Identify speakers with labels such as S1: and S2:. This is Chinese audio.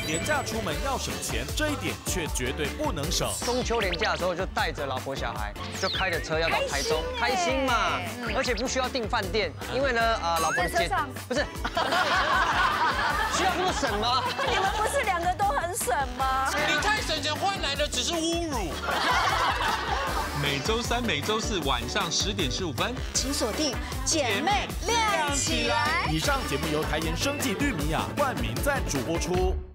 S1: 廉价出门要省钱，这一点却绝对不能省。
S2: 中秋连假的时候就带着老婆小孩，就开着车要到台中，开心嘛，而且不需要订饭店，因为呢，老婆的姐不是需要这么省吗？
S3: 你们不是2个都很省吗？
S4: 你太省钱换来的只是侮辱。
S5: 每周3、每周4晚上10点15分，
S3: 请锁定姐妹亮起来。
S1: 以上节目由台盐生技绿米雅冠名赞助播出。